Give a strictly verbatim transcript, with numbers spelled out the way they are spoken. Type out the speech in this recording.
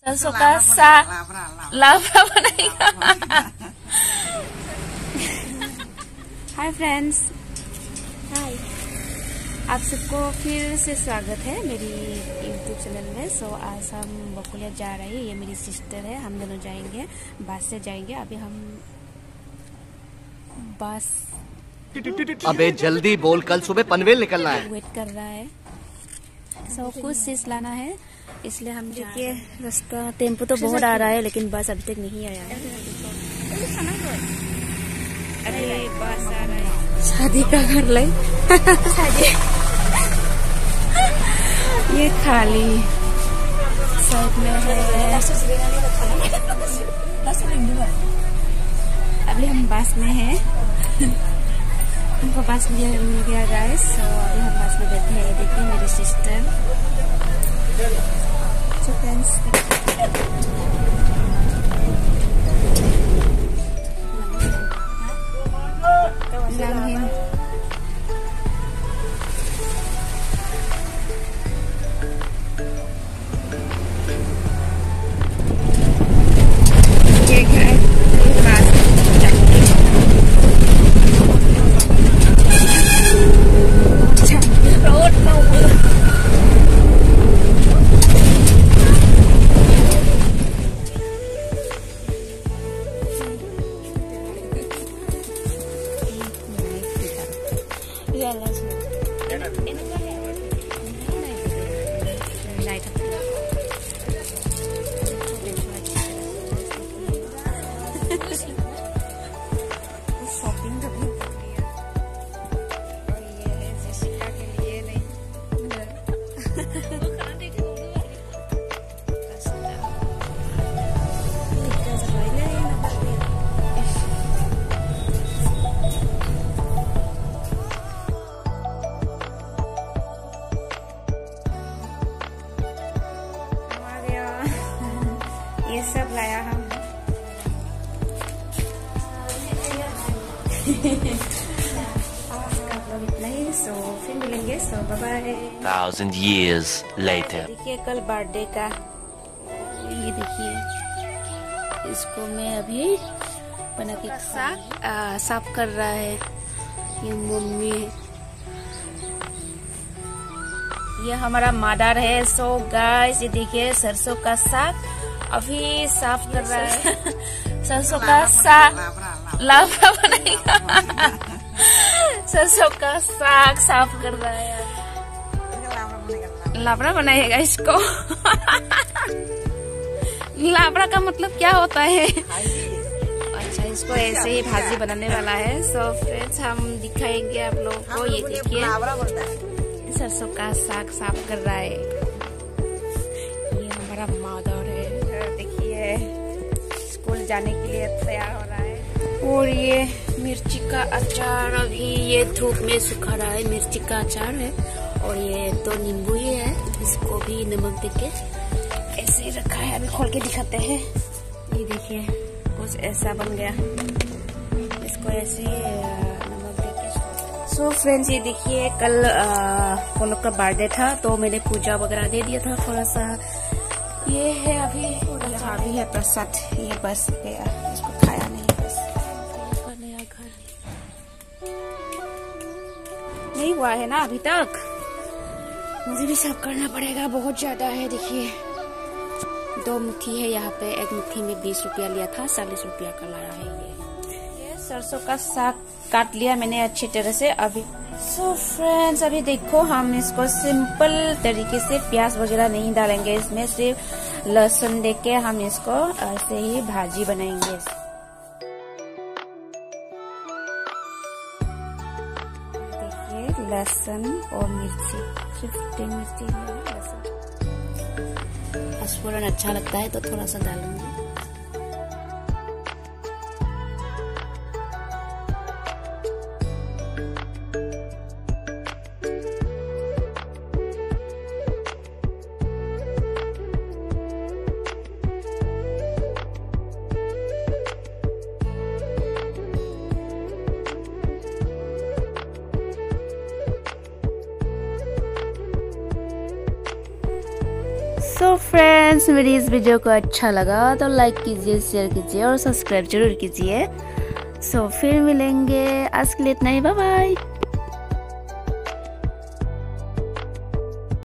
सरसों का साग लावरा बनाएगा। हाय फ्रेंड्स, हाय, आप सबको फिर से स्वागत है मेरी यूट्यूब चैनल में। सो आज हम बकुलिया जा रहे हैं। ये मेरी सिस्टर है, हम दोनों जाएंगे, बस से जाएंगे। अभी हम बस अबे जल्दी बोल, कल सुबह पनवेल निकलना है। वेट कर रहा है। सो कुछ चीज लाना है, इसलिए हम देखिए रास्ता टेम्पो तो बहुत आ रहा है, लेकिन बस अभी तक नहीं आया है। अरे बस आ रहा है, शादी का घर ले शादी ये खाली साइड में है। अभी हम बस में हैं। हमको बस मिल गया गाइस। सो अभी हम बस में बैठे हैं। देखिए मेरी सिस्टर। सो फ्रेंड्स, ये सब लाया हम। आप लोग इतना ही। सो फिर मिलेंगे। So bye bye. Thousand years later. देखिए कल बर्थडे का, ये देखिए इसको मैं अभी बना के साग साफ कर रहा है ये मम्मी। ये हमारा मदर है। सो गाइस, ये देखिए सरसों का साग अभी साफ कर रहा है। सरसों का साग लावरा बनाएगा। सरसों का साग साफ कर रहा है, लावरा बनाएगा इसको। लावरा का मतलब क्या होता है? अच्छा, इसको ऐसे ही भाजी बनाने वाला है। सो फ्रेंड्स, हम दिखाएंगे आप लोगों को। ये देखिए सरसों का साग साफ कर रहा है। ये हमारा मदर है। देखिए स्कूल जाने के लिए तैयार हो रहा है। और ये मिर्ची का अचार अभी ये धूप में सुखा रहा है। मिर्ची का अचार है। और ये तो नींबू ही है, इसको भी नमक देके ऐसे ही रखा है। अभी खोल के दिखाते हैं। ये देखिए कुछ ऐसा बन गया। इसको ऐसे नमक देके। सो फ्रेंड्स, ये देखिए कल हम लोग का बर्थडे था, तो मैंने पूजा वगैरह दे दिया था थोड़ा सा। ये है अभी यहाँ भी है प्रसाद। ये बस गया, इसको खाया नहीं। बस नया घर नहीं हुआ है ना अभी तक। मुझे भी सब करना पड़ेगा, बहुत ज्यादा है। देखिए दो मुट्ठी है यहाँ पे। एक मुट्ठी में बीस रुपया लिया था, चालीस रुपया का लाया है। ये ये सरसों का साग काट लिया मैंने अच्छी तरह से अभी। सो फ्रेंड्स, अभी देखो हम इसको सिंपल तरीके से प्याज वगैरह नहीं डालेंगे इसमें, सिर्फ लहसुन देके हम इसको ऐसे ही भाजी बनाएंगे। देखिए लहसुन और मिर्ची, सिर्फ मिर्ची है। लहसुन पचफोरन अच्छा लगता है तो थोड़ा सा डालूंगी। सो फ्रेंड्स, फ्रेंड्स, मेरी इस वीडियो को अच्छा लगा तो लाइक कीजिए, शेयर कीजिए और सब्सक्राइब जरूर कीजिए। सो फिर मिलेंगे, आज के लिए इतना ही, बाय बाय।